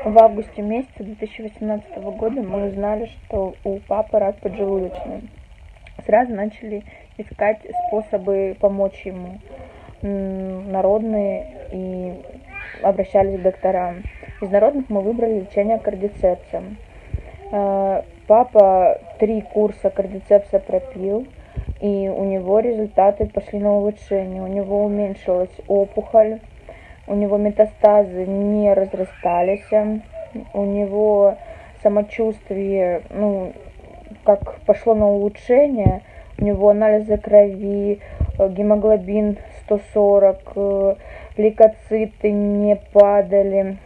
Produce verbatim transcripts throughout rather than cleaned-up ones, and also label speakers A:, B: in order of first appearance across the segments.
A: В августе месяце две тысячи восемнадцатого года мы узнали, что у папы рак поджелудочной. Сразу начали искать способы помочь ему, народные, и обращались к докторам. Из народных мы выбрали лечение кардицепсом. Папа три курса кардицепса пропил, и у него результаты пошли на улучшение. У него уменьшилась опухоль, у него метастазы не разрастались, у него самочувствие, ну, как пошло на улучшение, у него анализы крови, гемоглобин сто сорок, лейкоциты не падали,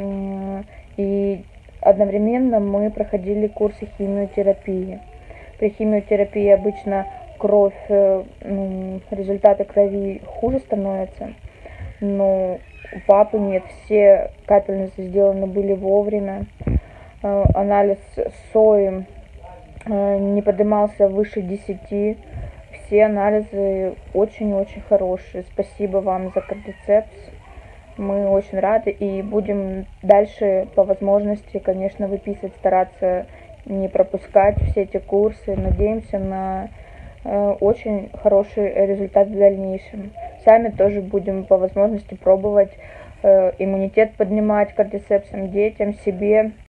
A: и одновременно мы проходили курсы химиотерапии. При химиотерапии обычно кровь, ну, результаты крови хуже становятся, но у папы нет, все капельницы сделаны были вовремя, анализ сои не поднимался выше десяти, все анализы очень-очень хорошие. Спасибо вам за кардицепс, мы очень рады и будем дальше по возможности, конечно, выписывать, стараться не пропускать все эти курсы. Надеемся на очень хороший результат в дальнейшем. Сами тоже будем по возможности пробовать иммунитет поднимать кардицепсом детям, себе.